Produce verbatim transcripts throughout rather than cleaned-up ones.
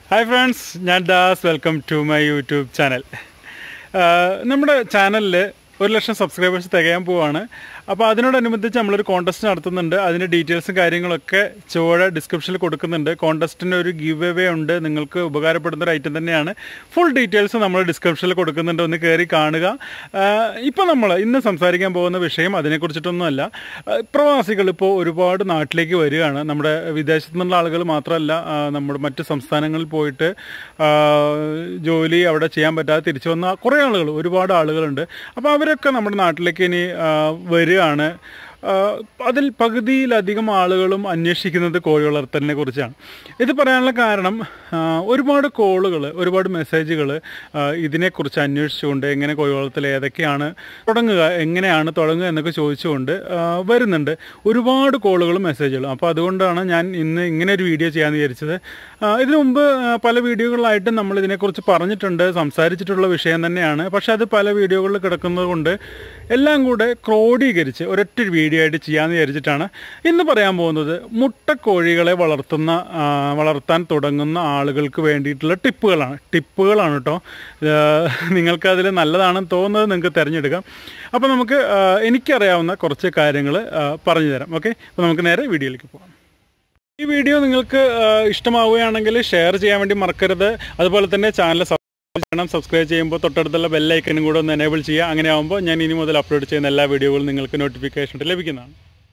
Hi friends, ഞാൻ Das. Welcome to my YouTube channel. നമ്മുടെ ചാനലിൽ ഒരു ലക്ഷം സബ്സ്ക്രൈബേഴ്സ് തികയാൻ പോവാണ്. അപ്പോൾ അതിനോടനുബന്ധിച്ച് നമ്മളൊരു കോൺടെസ്റ്റ് നടത്തുന്നുണ്ട്. അതിൻ്റെ ഡീറ്റെയിൽസും കാര്യങ്ങളൊക്കെ ചുവടെ ഡിസ്ക്രിപ്ഷനിൽ കൊടുക്കുന്നുണ്ട്. കോൺടെസ്റ്റിൻ്റെ ഒരു ഗിവ് അവേ ഉണ്ട്. നിങ്ങൾക്ക് ഉപകാരപ്പെടുന്ന ഒരു ഐറ്റം തന്നെയാണ്. ഫുൾ ഡീറ്റെയിൽസ് നമ്മൾ ഡിസ്ക്രിപ്ഷനിൽ കൊടുക്കുന്നുണ്ട്. ഒന്ന് കയറി കാണുക. ഇപ്പോൾ നമ്മൾ ഇന്ന് സംസാരിക്കാൻ പോകുന്ന വിഷയം അതിനെക്കുറിച്ചിട്ടൊന്നുമല്ല. പ്രവാസികൾ ഇപ്പോൾ ഒരുപാട് നാട്ടിലേക്ക് വരികയാണ്. നമ്മുടെ വിദേശത്തു നിന്നുള്ള ആളുകൾ മാത്രമല്ല, നമ്മുടെ മറ്റ് സംസ്ഥാനങ്ങളിൽ പോയിട്ട് ജോലി അവിടെ ചെയ്യാൻ പറ്റാതെ തിരിച്ചു വന്ന കുറേ ആളുകൾ, ഒരുപാട് ആളുകളുണ്ട്. അപ്പോൾ അവരൊക്കെ നമ്മുടെ നാട്ടിലേക്ക് ഇനി വരികയാണ്. അതിൽ പകുതിയിലധികം ആളുകളും അന്വേഷിക്കുന്നത് കോഴി വളർത്തലിനെ കുറിച്ചാണ്. ഇത് പറയാനുള്ള കാരണം, ഒരുപാട് കോളുകൾ, ഒരുപാട് മെസ്സേജുകൾ ഇതിനെക്കുറിച്ച് അന്വേഷിച്ചുകൊണ്ട് എങ്ങനെ കോഴി വളർത്തൽ, ഏതൊക്കെയാണ് തുടങ്ങുക, എങ്ങനെയാണ് തുടങ്ങുക എന്നൊക്കെ ചോദിച്ചുകൊണ്ട് വരുന്നുണ്ട്. ഒരുപാട് കോളുകളും മെസ്സേജുകളും. അപ്പോൾ അതുകൊണ്ടാണ് ഞാൻ ഇന്ന് ഇങ്ങനെ ഒരു വീഡിയോ ചെയ്യാമെന്ന് വിചാരിച്ചത്. ഇതിനു മുമ്പ് പല വീഡിയോകളിലായിട്ട് നമ്മൾ ഇതിനെക്കുറിച്ച് പറഞ്ഞിട്ടുണ്ട്, സംസാരിച്ചിട്ടുള്ള വിഷയം തന്നെയാണ്. പക്ഷെ അത് പല വീഡിയോകളിൽ കിടക്കുന്നത് കൊണ്ട് എല്ലാം കൂടെ ക്രോഡീകരിച്ച് ഒരൊറ്റ വീഡിയോ ആയിട്ട് ചെയ്യാമെന്ന് വിചാരിച്ചിട്ടാണ് ഇന്ന് പറയാൻ പോകുന്നത്. മുട്ടക്കോഴികളെ വളർത്തുന്ന വളർത്താൻ തുടങ്ങുന്ന ആളുകൾക്ക് വേണ്ടിയിട്ടുള്ള ടിപ്പുകളാണ് ടിപ്പുകളാണ് കേട്ടോ. നിങ്ങൾക്കതിൽ നല്ലതാണെന്ന് തോന്നുന്നത് നിങ്ങൾക്ക് തിരഞ്ഞെടുക്കാം. അപ്പോൾ നമുക്ക് എനിക്കറിയാവുന്ന കുറച്ച് കാര്യങ്ങൾ പറഞ്ഞു തരാം. ഓക്കെ, അപ്പോൾ നമുക്ക് നേരെ വീഡിയോയിലേക്ക് പോകാം. ഈ വീഡിയോ നിങ്ങൾക്ക് ഇഷ്ടമാവുകയാണെങ്കിൽ ഷെയർ ചെയ്യാൻ വേണ്ടി മറക്കരുത്. അതുപോലെ തന്നെ ചാനൽ ചെയ്യണം. സബ്സ്ക്രൈബ് ചെയ്യുമ്പോൾ തൊട്ടടുത്തുള്ള ബെല്ലൈക്കനും കൂടെ ഒന്ന് എനേബിൾ ചെയ്യുക. അങ്ങനെ ആകുമ്പോൾ ഞാൻ ഇനി മുതൽ അപ്ലോഡ് ചെയ്യുന്ന എല്ലാ വീഡിയോകളും നിങ്ങൾക്ക് നോട്ടിഫിക്കേഷൻ ലഭിക്കുന്നതാണ്.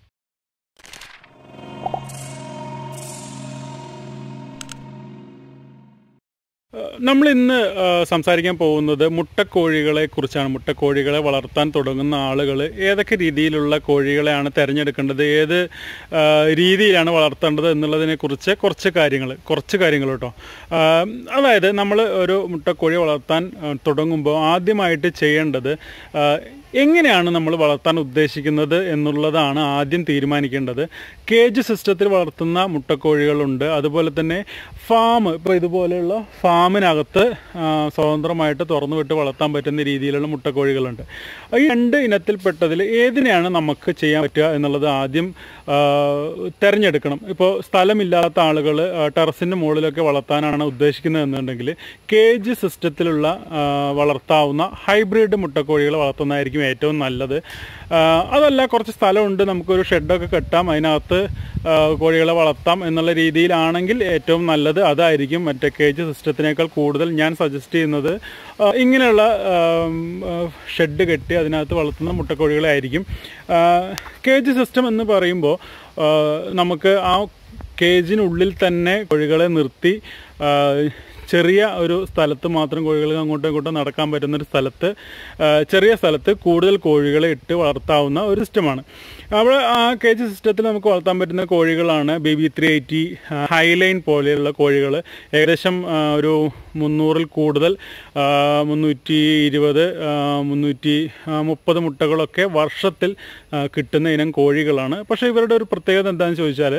നമ്മൾ ഇന്ന് സംസാരിക്കാൻ പോകുന്നത് മുട്ടക്കോഴികളെ കുറിച്ചാണ്. മുട്ടക്കോഴികളെ വളർത്താൻ തുടങ്ങുന്ന ആളുകൾ ഏതൊക്കെ രീതിയിലുള്ള കോഴികളെയാണ് തിരഞ്ഞെടുക്കേണ്ടത്, ഏത് രീതിയിലാണ് വളർത്തേണ്ടത് എന്നുള്ളതിനെക്കുറിച്ച് കുറച്ച് കാര്യങ്ങൾ കുറച്ച് കാര്യങ്ങൾ കേട്ടോ. അതായത് നമ്മൾ ഒരു മുട്ടക്കോഴി വളർത്താൻ തുടങ്ങുമ്പോൾ ആദ്യമായിട്ട് ചെയ്യേണ്ടത് എങ്ങനെയാണ് നമ്മൾ വളർത്താൻ ഉദ്ദേശിക്കുന്നത് എന്നുള്ളതാണ് ആദ്യം തീരുമാനിക്കേണ്ടത്. കേജ് സിസ്റ്റത്തിൽ വളർത്തുന്ന മുട്ടക്കോഴികളുണ്ട്. അതുപോലെ തന്നെ ഫാം, ഇപ്പോൾ ഇതുപോലെയുള്ള ഫാമിനകത്ത് സ്വതന്ത്രമായിട്ട് തുറന്നു വിട്ട് വളർത്താൻ പറ്റുന്ന രീതിയിലുള്ള മുട്ടക്കോഴികളുണ്ട്. ഈ രണ്ട് ഇനത്തിൽപ്പെട്ടതിൽ ഏതിനെയാണ് നമുക്ക് ചെയ്യാൻ പറ്റുക എന്നുള്ളത് ആദ്യം തിരഞ്ഞെടുക്കണം. ഇപ്പോൾ സ്ഥലമില്ലാത്ത ആളുകൾ ടെറസിൻ്റെ മുകളിലൊക്കെ വളർത്താനാണ് ഉദ്ദേശിക്കുന്നത് എന്നുണ്ടെങ്കിൽ കേജ് സിസ്റ്റത്തിലുള്ള വളർത്താവുന്ന ഹൈബ്രിഡ് മുട്ടക്കോഴികൾ വളർത്തുന്നതായിരിക്കും ഏറ്റവും നല്ലത്. അതല്ല, കുറച്ച് സ്ഥലമുണ്ട്, നമുക്കൊരു ഷെഡൊക്കെ കെട്ടാം, അതിനകത്ത് കോഴികളെ വളർത്താം എന്നുള്ള രീതിയിലാണെങ്കിൽ ഏറ്റവും നല്ലത് അതായിരിക്കും. മറ്റേ കേജ് സിസ്റ്റത്തിനേക്കാൾ കൂടുതൽ ഞാൻ സജസ്റ്റ് ചെയ്യുന്നത് ഇങ്ങനെയുള്ള ഷെഡ് കെട്ടി അതിനകത്ത് വളർത്തുന്ന മുട്ടക്കോഴികളെ ആയിരിക്കും. കേജ് സിസ്റ്റം എന്ന് പറയുമ്പോൾ നമുക്ക് ആ കേജിനുള്ളിൽ തന്നെ കോഴികളെ നിർത്തി ചെറിയ ഒരു സ്ഥലത്ത് മാത്രം കോഴികൾക്ക് അങ്ങോട്ടും ഇങ്ങോട്ടും നടക്കാൻ പറ്റുന്നൊരു സ്ഥലത്ത്, ചെറിയ സ്ഥലത്ത് കൂടുതൽ കോഴികളെ ഇട്ട് വളർത്താവുന്ന ഒരു സിസ്റ്റമാണ്. അവിടെ ആ കേജ് സിസ്റ്റത്തിൽ നമുക്ക് വളർത്താൻ പറ്റുന്ന കോഴികളാണ് B B three eighty, Hyline പോലെയുള്ള കോഴികൾ. ഏകദേശം ഒരു മുന്നൂറിൽ കൂടുതൽ, മുന്നൂറ്റി ഇരുപത് മുന്നൂറ്റി മുപ്പത് മുട്ടകളൊക്കെ വർഷത്തിൽ കിട്ടുന്ന ഇനം കോഴികളാണ്. പക്ഷേ ഇവരുടെ ഒരു പ്രത്യേകത എന്താണെന്ന് ചോദിച്ചാൽ,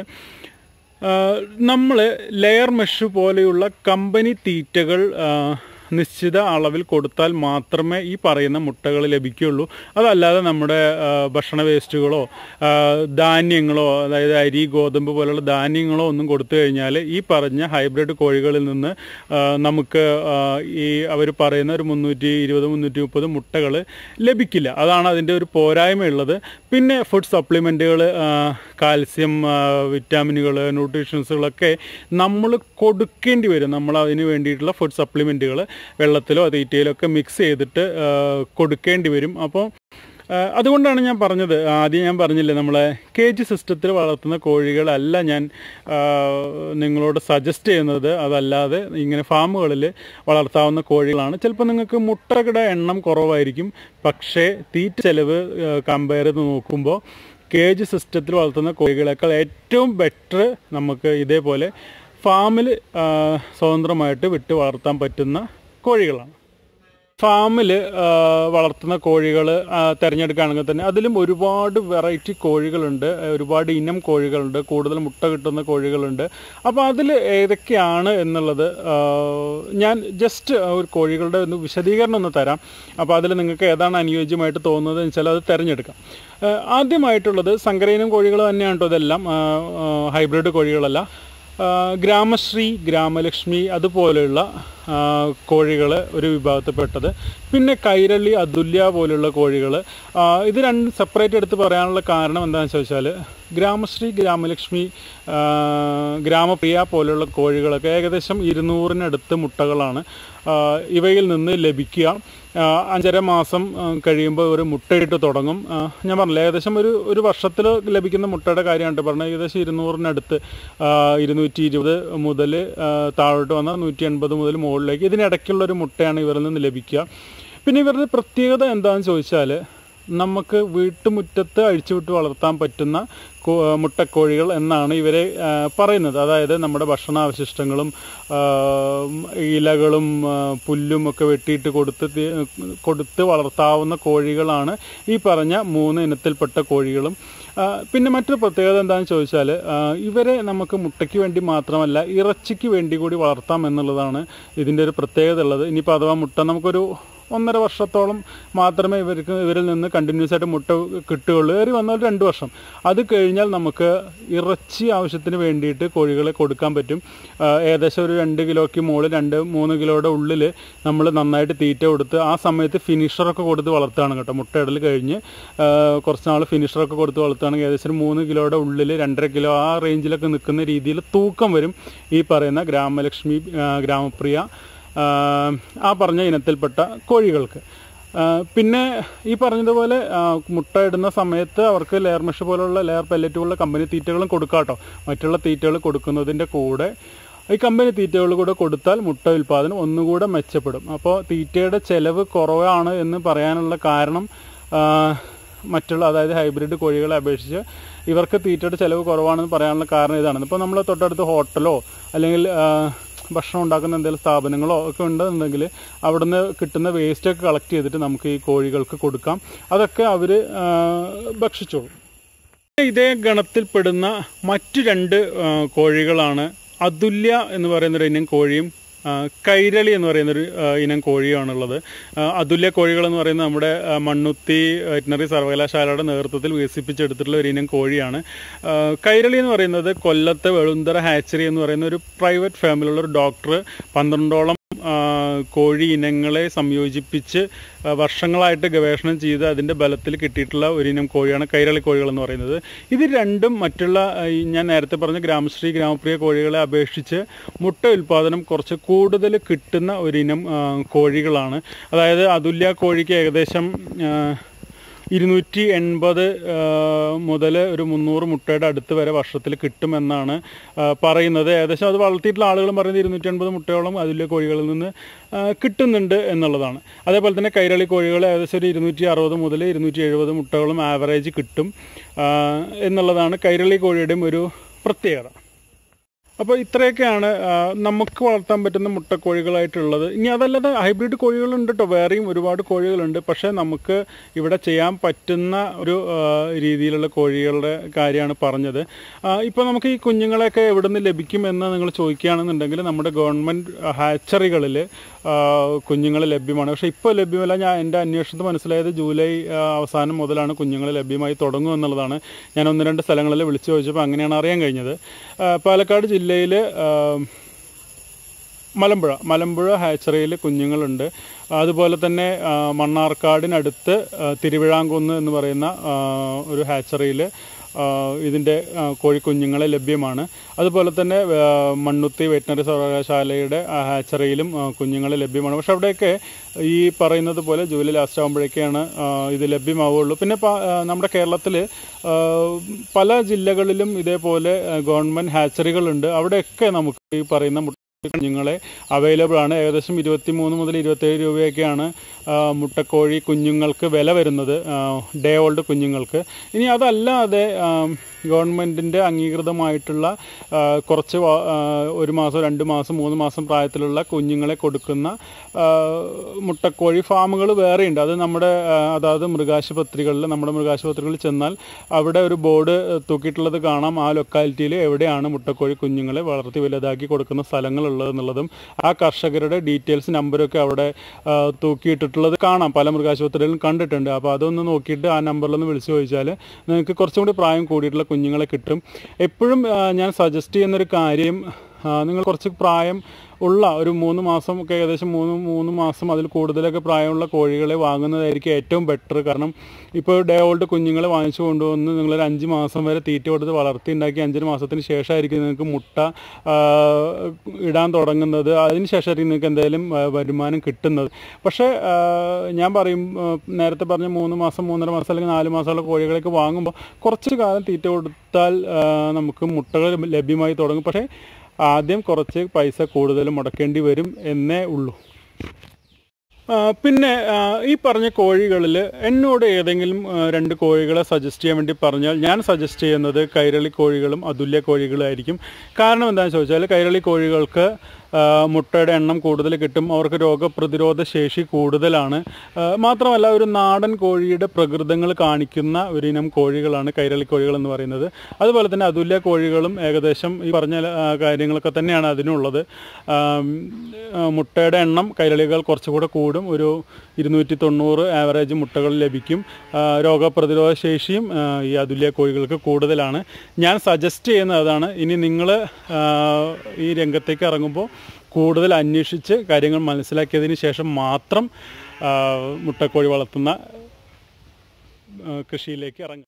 നമ്മൾ ലെയർ മെഷ് പോലെയുള്ള കമ്പനി തീറ്റകൾ നിശ്ചിത അളവിൽ കൊടുത്താൽ മാത്രമേ ഈ പറയുന്ന മുട്ടകൾ ലഭിക്കുകയുള്ളൂ. അതല്ലാതെ നമ്മുടെ ഭക്ഷണ വേസ്റ്റുകളോ ധാന്യങ്ങളോ, അതായത് അരി, ഗോതമ്പ് പോലുള്ള ധാന്യങ്ങളോ ഒന്നും കൊടുത്തു കഴിഞ്ഞാൽ ഈ പറഞ്ഞ ഹൈബ്രിഡ് കോഴികളിൽ നിന്ന് നമുക്ക് ഈ അവർ പറയുന്ന ഒരു മുന്നൂറ്റി ഇരുപത് മുന്നൂറ്റി മുപ്പത് മുട്ടകൾ ലഭിക്കില്ല. അതാണ് അതിൻ്റെ ഒരു പോരായ്മയുള്ളത്. പിന്നെ ഫുഡ് സപ്ലിമെൻറ്റുകൾ, കാൽസ്യം, വിറ്റാമിനുകൾ, ന്യൂട്രീഷൻസുകളൊക്കെ നമ്മൾ കൊടുക്കേണ്ടി വരും. നമ്മൾ അതിന് വേണ്ടിയിട്ടുള്ള ഫുഡ് സപ്ലിമെൻറ്റുകൾ വെള്ളത്തിലോ തീറ്റയിലോ ഒക്കെ മിക്സ് ചെയ്തിട്ട് കൊടുക്കേണ്ടി വരും. അപ്പോൾ അതുകൊണ്ടാണ് ഞാൻ പറഞ്ഞത്, ആദ്യം ഞാൻ പറഞ്ഞില്ലേ, നമ്മളെ കേജ് സിസ്റ്റത്തിൽ വളർത്തുന്ന കോഴികളല്ല ഞാൻ നിങ്ങളോട് സജസ്റ്റ് ചെയ്യുന്നത്. അതല്ലാതെ ഇങ്ങനെ ഫാമുകളിൽ വളർത്താവുന്ന കോഴികളാണ്. ചിലപ്പോൾ നിങ്ങൾക്ക് മുട്ടയുടെ എണ്ണം കുറവായിരിക്കും, പക്ഷേ തീറ്റ ചെലവ് കമ്പയർ ചെയ്ത് നോക്കുമ്പോൾ കേജ് സിസ്റ്റത്തിൽ വളർത്തുന്ന കോഴികളേക്കാൾ ഏറ്റവും ബെറ്റർ നമുക്ക് ഇതേപോലെ ഫാമിൽ സ്വതന്ത്രമായിട്ട് വിട്ട് വളർത്താൻ പറ്റുന്ന കോഴികളാണ്. ഫാമിൽ വളർത്തുന്ന കോഴികൾ തിരഞ്ഞെടുക്കുകയാണെങ്കിൽ തന്നെ അതിലും ഒരുപാട് വെറൈറ്റി കോഴികളുണ്ട്, ഒരുപാട് ഇനം കോഴികളുണ്ട്, കൂടുതൽ മുട്ട കിട്ടുന്ന കോഴികളുണ്ട്. അപ്പോൾ അതിൽ ഏതൊക്കെയാണ് എന്നുള്ളത് ഞാൻ ജസ്റ്റ് ഒരു കോഴികളുടെ ഒന്ന് വിശദീകരണം ഒന്ന് തരാം. അപ്പോൾ അതിൽ നിങ്ങൾക്ക് ഏതാണ് അനുയോജ്യമായിട്ട് തോന്നുന്നത് എന്ന് വെച്ചാൽ അത് തിരഞ്ഞെടുക്കാം. ആദ്യമായിട്ടുള്ളത് സങ്കരയിനം കോഴികൾ തന്നെയാണ് കേട്ടോ. ഇതെല്ലാം ഹൈബ്രിഡ് കോഴികളല്ല. ഗ്രാമശ്രീ, ഗ്രാമലക്ഷ്മി അതുപോലെയുള്ള കോഴികൾ ഒരു വിഭാഗത്തിൽപ്പെട്ടത്. പിന്നെ കൈരളി, അതുല്യ പോലുള്ള കോഴികൾ. ഇത് രണ്ട് സെപ്പറേറ്റ് എടുത്ത് പറയാനുള്ള കാരണം എന്താണെന്ന് ചോദിച്ചാൽ, ഗ്രാമശ്രീ, ഗ്രാമലക്ഷ്മി, ഗ്രാമപ്രിയ പോലുള്ള കോഴികളൊക്കെ ഏകദേശം ഇരുന്നൂറിനടുത്ത് മുട്ടകളാണ് ഇവയിൽ നിന്ന് ലഭിക്കുക. അഞ്ചര മാസം കഴിയുമ്പോൾ ഒരു മുട്ടയിട്ട് തുടങ്ങും. ഞാൻ പറഞ്ഞില്ല, ഏകദേശം ഒരു ഒരു വർഷത്തിൽ ലഭിക്കുന്ന മുട്ടയുടെ കാര്യമാണ് പറഞ്ഞത്. ഏകദേശം ഇരുന്നൂറിനടുത്ത്, ഇരുന്നൂറ്റി ഇരുപത് മുതൽ താഴോട്ട് വന്നാൽ നൂറ്റി എൺപത് മുതൽ മുകളിലേക്ക് ഇതിനിടയ്ക്കുള്ളൊരു മുട്ടയാണ് ഇവരിൽ നിന്ന് ലഭിക്കുക. പിന്നെ ഇവരുടെ പ്രത്യേകത എന്താണെന്ന് ചോദിച്ചാൽ, നമുക്ക് വീട്ടുമുറ്റത്ത് അഴിച്ചുവിട്ട് വളർത്താൻ പറ്റുന്ന മുട്ടക്കോഴികൾ എന്നാണ് ഇവരെ പറയുന്നത്. അതായത് നമ്മുടെ ഭക്ഷണാവശിഷ്ടങ്ങളും ഇലകളും പുല്ലും ഒക്കെ വെട്ടിയിട്ട് കൊടുത്ത് കൊടുത്ത് വളർത്താവുന്ന കോഴികളാണ് ഈ പറഞ്ഞ മൂന്ന് ഇനത്തിൽപ്പെട്ട കോഴികളും. പിന്നെ മറ്റൊരു പ്രത്യേകത എന്താണെന്ന് ചോദിച്ചാൽ, ഇവരെ നമുക്ക് മുട്ടയ്ക്ക് വേണ്ടി മാത്രമല്ല ഇറച്ചിക്ക് വേണ്ടി കൂടി വളർത്താം എന്നുള്ളതാണ് ഇതിൻ്റെ ഒരു പ്രത്യേകത ഉള്ളത്. ഇനിയിപ്പോൾ അഥവാ മുട്ട നമുക്കൊരു ഒന്നര വർഷത്തോളം മാത്രമേ ഇവർക്ക് ഇവരിൽ നിന്ന് കണ്ടിന്യൂസ് ആയിട്ട് മുട്ട കിട്ടുകയുള്ളൂ. ഏറി വന്നാൽ രണ്ട് വർഷം. അത് കഴിഞ്ഞാൽ നമുക്ക് ഇറച്ചി ആവശ്യത്തിന് വേണ്ടിയിട്ട് കോഴികളെ കൊടുക്കാൻ പറ്റും. ഏകദേശം ഒരു രണ്ട് കിലോയ്ക്ക് മുകളിൽ, രണ്ട് മൂന്ന് കിലോയുടെ ഉള്ളിൽ നമ്മൾ നന്നായിട്ട് തീറ്റ കൊടുത്ത് ആ സമയത്ത് ഫിനിഷറൊക്കെ കൊടുത്ത് വളർത്തുകയാണ് കേട്ടോ. മുട്ടയിടൽ കഴിഞ്ഞ് കുറച്ച് നാൾ ഫിനിഷറൊക്കെ കൊടുത്ത് വളർത്തുകയാണെങ്കിൽ ഏകദേശം ഒരു മൂന്ന് കിലോയുടെ ഉള്ളിൽ രണ്ടര കിലോ ആ റേഞ്ചിലൊക്കെ നിൽക്കുന്ന രീതിയിൽ തൂക്കം വരും ഈ പറയുന്ന ഗ്രാമലക്ഷ്മി, ഗ്രാമപ്രിയ, ആ പറഞ്ഞ ഇനത്തിൽപ്പെട്ട കോഴികൾക്ക്. പിന്നെ ഈ പറഞ്ഞതുപോലെ മുട്ട ഇടുന്ന സമയത്ത് അവർക്ക് ലെയർ മെഷ് പോലുള്ള ലെയർ പെല്ലറ്റ് പോലുള്ള കമ്പനി തീറ്റകളും കൊടുക്കാം കേട്ടോ. മറ്റുള്ള തീറ്റകൾ കൊടുക്കുന്നതിൻ്റെ കൂടെ ഈ കമ്പനി തീറ്റകൾ കൂടെ കൊടുത്താൽ മുട്ട ഉൽപ്പാദനം ഒന്നുകൂടെ മെച്ചപ്പെടും. അപ്പോൾ തീറ്റയുടെ ചിലവ് കുറവാണ് എന്ന് പറയാനുള്ള കാരണം മറ്റുള്ള അതായത് ഹൈബ്രിഡ് കോഴികളെ അപേക്ഷിച്ച് ഇവർക്ക് തീറ്റയുടെ ചിലവ് കുറവാണെന്ന് പറയാനുള്ള കാരണം ഇതാണ്. ഇപ്പോൾ നമ്മൾ തൊട്ടടുത്ത് ഹോട്ടലോ അല്ലെങ്കിൽ ഭക്ഷണം ഉണ്ടാക്കുന്ന എന്തെങ്കിലും സ്ഥാപനങ്ങളോ ഒക്കെ ഉണ്ടെന്നുണ്ടെങ്കിൽ അവിടുന്ന് കിട്ടുന്ന വേസ്റ്റൊക്കെ കളക്ട് ചെയ്തിട്ട് നമുക്ക് ഈ കോഴികൾക്ക് കൊടുക്കാം. അതൊക്കെ അവർ ഭക്ഷിച്ചോളും. ഇതേ ഗണത്തിൽപ്പെടുന്ന മറ്റു രണ്ട് കോഴികളാണ് അതുല്യ എന്ന് പറയുന്നൊരു ഇനം കോഴിയും കൈരളി എന്ന് പറയുന്നൊരു ഇനം കോഴിയാണുള്ളത്. അതുല്യ കോഴികൾ എന്ന് പറയുന്നത് നമ്മുടെ മണ്ണുത്തി വെറ്റിനറി സർവകലാശാലയുടെ നേതൃത്വത്തിൽ വികസിപ്പിച്ചെടുത്തിട്ടുള്ള ഒരു ഇനം കോഴിയാണ്. കൈരളി എന്ന് പറയുന്നത് കൊല്ലത്തെ വെളുന്തറ ഹാച്ചറി എന്ന് പറയുന്ന ഒരു പ്രൈവറ്റ് ഫാമിലുള്ള ഒരു ഡോക്ടർ പന്ത്രണ്ടോളം കോഴി ഇനങ്ങളെ സംയോജിപ്പിച്ച് വർഷങ്ങളായിട്ട് ഗവേഷണം ചെയ്ത് അതിൻ്റെ ബലത്തിൽ കിട്ടിയിട്ടുള്ള ഒരു ഇനം കോഴിയാണ് കൈരളി കോഴികൾ എന്ന് പറയുന്നത്. ഇത് രണ്ടും മറ്റുള്ള ഞാൻ നേരത്തെ പറഞ്ഞ ഗ്രാമശ്രീ, ഗ്രാമപ്രിയ കോഴികളെ അപേക്ഷിച്ച് മുട്ട ഉൽപ്പാദനം കുറച്ച് കൂടുതൽ കിട്ടുന്ന ഒരിനം കോഴികളാണ്. അതായത് അതുല്യ കോഴിക്ക് ഏകദേശം ഇരുന്നൂറ്റി എൺപത് മുതൽ ഒരു മുന്നൂറ് മുട്ടയുടെ അടുത്ത് വരെ വർഷത്തിൽ കിട്ടുമെന്നാണ് പറയുന്നത്. ഏകദേശം അത് വളർത്തിയിട്ടുള്ള ആളുകളും പറയുന്നത് ഇരുന്നൂറ്റി എൺപത് മുട്ടയോളം അതുല്യ കോഴികളിൽ നിന്ന് കിട്ടുന്നുണ്ട് എന്നുള്ളതാണ്. അതേപോലെ തന്നെ കൈരളി കോഴികൾ ഏകദേശം ഒരു ഇരുന്നൂറ്റി അറുപത് മുതൽ ഇരുന്നൂറ്റി എഴുപത് മുട്ടകളും ആവറേജ് കിട്ടും എന്നുള്ളതാണ് കൈരളി കോഴിയുടെയും ഒരു പ്രത്യേകത. അപ്പോൾ ഇത്രയൊക്കെയാണ് നമുക്ക് വളർത്താൻ പറ്റുന്ന മുട്ടക്കോഴികളായിട്ടുള്ളത്. ഇനി അതല്ലാതെ ഹൈബ്രിഡ് കോഴികളുണ്ട് കേട്ടോ, വേറെയും ഒരുപാട് കോഴികളുണ്ട്. പക്ഷേ നമുക്ക് ഇവിടെ ചെയ്യാൻ പറ്റുന്ന ഒരു രീതിയിലുള്ള കോഴികളുടെ കാര്യമാണ് പറഞ്ഞത്. ഇപ്പോൾ നമുക്ക് ഈ കുഞ്ഞുങ്ങളെയൊക്കെ എവിടെ നിന്ന് ലഭിക്കുമെന്ന് നിങ്ങൾ ചോദിക്കുകയാണെന്നുണ്ടെങ്കിൽ നമ്മുടെ ഗവൺമെൻറ് ഹാച്ചറികളിൽ കുഞ്ഞുങ്ങൾ ലഭ്യമാണ്. പക്ഷേ ഇപ്പോൾ ലഭ്യമല്ല. ഞാൻ എൻ്റെ അന്വേഷണത്തിൽ മനസ്സിലായത് ജൂലൈ അവസാനം മുതലാണ് കുഞ്ഞുങ്ങൾ ലഭ്യമായി തുടങ്ങും എന്നുള്ളതാണ്. ഞാൻ ഒന്ന് രണ്ട് സ്ഥലങ്ങളിൽ വിളിച്ചു ചോദിച്ചപ്പോൾ അങ്ങനെയാണ് അറിയാൻ കഴിഞ്ഞത്. പാലക്കാട് ജില്ലയിൽ മലമ്പുഴ മലമ്പുഴ ഹാച്ചറിയിൽ കുഞ്ഞുങ്ങളുണ്ട്. അതുപോലെ തന്നെ മണ്ണാർക്കാടിനടുത്ത് തിരുവിഴാംകുന്ന് എന്ന് പറയുന്ന ഒരു ഹാച്ചറിയിൽ ഇതിൻ്റെ കോഴിക്കുഞ്ഞുങ്ങളെ ലഭ്യമാണ്. അതുപോലെ തന്നെ മണ്ണുത്തി വെറ്റിനറി സർവകലാശാലയുടെ ഹാച്ചറിയിലും കുഞ്ഞുങ്ങളെ ലഭ്യമാണ്. പക്ഷെ അവിടെയൊക്കെ ഈ പറയുന്നത് പോലെ ജൂലൈ ലാസ്റ്റ് ആകുമ്പോഴേക്കാണ് ഇത് ലഭ്യമാവുകയുള്ളൂ. പിന്നെ നമ്മുടെ കേരളത്തിൽ പല ജില്ലകളിലും ഇതേപോലെ ഗവൺമെൻറ് ഹാച്ചറികളുണ്ട്. അവിടെയൊക്കെ നമുക്ക് ഈ പറയുന്ന കുഞ്ഞുങ്ങളെ അവൈലബിൾ ആണ്. ഏകദേശം ഇരുപത്തി മൂന്ന് മുതൽ ഇരുപത്തേഴ് രൂപയൊക്കെയാണ് മുട്ടക്കോഴി കുഞ്ഞുങ്ങൾക്ക് വില വരുന്നത്, ഡേ ഓൾഡ് കുഞ്ഞുങ്ങൾക്ക്. ഇനി അതല്ലാതെ ഗവൺമെൻറ്റിൻ്റെ അംഗീകൃതമായിട്ടുള്ള കുറച്ച് ഒരു മാസം, രണ്ട് മാസം, മൂന്ന് മാസം പ്രായത്തിലുള്ള കുഞ്ഞുങ്ങളെ കൊടുക്കുന്ന മുട്ടക്കോഴി ഫാമുകൾ വേറെയുണ്ട്. അത് നമ്മുടെ അതായത് മൃഗാശുപത്രികളിൽ നമ്മുടെ മൃഗാശുപത്രികളിൽ ചെന്നാൽ അവിടെ ഒരു ബോർഡ് തൂക്കിയിട്ടുള്ളത് കാണാം. ആ ലൊക്കാലിറ്റിയിൽ എവിടെയാണ് മുട്ടക്കോഴി കുഞ്ഞുങ്ങളെ വളർത്തി വലുതാക്കി കൊടുക്കുന്ന സ്ഥലങ്ങളുള്ളതെന്നുള്ളതും ആ കർഷകരുടെ ഡീറ്റെയിൽസ് നമ്പരൊക്കെ അവിടെ തൂക്കിയിട്ടിട്ടുള്ളത് കാണാം. പല മൃഗാശുപത്രികളിലും കണ്ടിട്ടുണ്ട്. അപ്പോൾ അതൊന്ന് നോക്കിയിട്ട് ആ നമ്പറിലൊന്ന് വിളിച്ചു ചോദിച്ചാൽ നിങ്ങൾക്ക് കുറച്ചും കൂടി പ്രായം കൂടിയിട്ടുള്ള കുഞ്ഞുങ്ങളെ കിട്ടും. എപ്പോഴും ഞാൻ സജസ്റ്റ് ചെയ്യുന്നൊരു കാര്യം, നിങ്ങൾ കുറച്ച് പ്രായം ഉള്ള ഒരു മൂന്ന് മാസം ഒക്കെ ഏകദേശം മൂന്ന് മൂന്ന് മാസം അതിൽ കൂടുതലൊക്കെ പ്രായമുള്ള കോഴികളെ വാങ്ങുന്നതായിരിക്കും ഏറ്റവും ബെറ്റർ. കാരണം ഇപ്പോൾ ഡേ ഓൾഡ് കുഞ്ഞുങ്ങളെ വാങ്ങിച്ചു കൊണ്ടുവന്ന് നിങ്ങളൊരു അഞ്ച് മാസം വരെ തീറ്റ കൊടുത്ത് വളർത്തി ഉണ്ടാക്കി അഞ്ചര മാസത്തിന് ശേഷമായിരിക്കും നിങ്ങൾക്ക് മുട്ട ഇടാൻ തുടങ്ങുന്നത്. അതിന് ശേഷമായിരിക്കും നിങ്ങൾക്ക് എന്തായാലും വരുമാനം കിട്ടുന്നത്. പക്ഷേ ഞാൻ പറയും, നേരത്തെ പറഞ്ഞ മൂന്ന് മാസം മൂന്നര മാസം അല്ലെങ്കിൽ നാല് മാസമുള്ള കോഴികളൊക്കെ വാങ്ങുമ്പോൾ കുറച്ച് കാലം തീറ്റ കൊടുത്താൽ നമുക്ക് മുട്ടകൾ ലഭ്യമായി തുടങ്ങും. പക്ഷേ ആദ്യം കുറച്ച് പൈസ കൂടുതൽ മുടക്കേണ്ടി വരും എന്നേ ഉള്ളൂ. പിന്നെ ഈ പറഞ്ഞ കോഴികളിൽ എന്നോട് ഏതെങ്കിലും രണ്ട് കോഴികളെ സജസ്റ്റ് ചെയ്യാൻ വേണ്ടി പറഞ്ഞാൽ ഞാൻ സജസ്റ്റ് ചെയ്യുന്നത് കൈരളി കോഴികളും അതുല്യ കോഴികളും ആയിരിക്കും. കാരണം എന്താണെന്ന് ചോദിച്ചാൽ കൈരളി കോഴികൾക്ക് മുട്ടയുടെ എണ്ണം കൂടുതൽ കിട്ടും, അവർക്ക് രോഗപ്രതിരോധ ശേഷി കൂടുതലാണ്. മാത്രമല്ല ഒരു നാടൻ കോഴിയുടെ പ്രകൃതങ്ങൾ കാണിക്കുന്ന ഒരിനം കോഴികളാണ് കൈരളി കോഴികൾ എന്ന് പറയുന്നത്. അതുപോലെ തന്നെ അതുല്യ കോഴികളും ഏകദേശം ഈ പറഞ്ഞ കാര്യങ്ങളൊക്കെ തന്നെയാണ് അതിനുള്ളത്. മുട്ടയുടെ എണ്ണം കൈരളികൾ കുറച്ചുകൂടെ കൂടും, ഒരു ഇരുന്നൂറ്റി തൊണ്ണൂറ് ആവറേജ് മുട്ടകൾ ലഭിക്കും. രോഗപ്രതിരോധ ശേഷിയും ഈ അതുല്യ കോഴികൾക്ക് കൂടുതലാണ്. ഞാൻ സജസ്റ്റ് ചെയ്യുന്നത് അതാണ്. ഇനി നിങ്ങൾ ഈ രംഗത്തേക്ക് ഇറങ്ങുമ്പോൾ കൂടുതൽ അന്വേഷിച്ച് കാര്യങ്ങൾ മനസ്സിലാക്കിയതിന് ശേഷം മാത്രം മുട്ടക്കോഴി വളർത്തുന്ന കൃഷിയിലേക്ക് ഇറങ്ങും.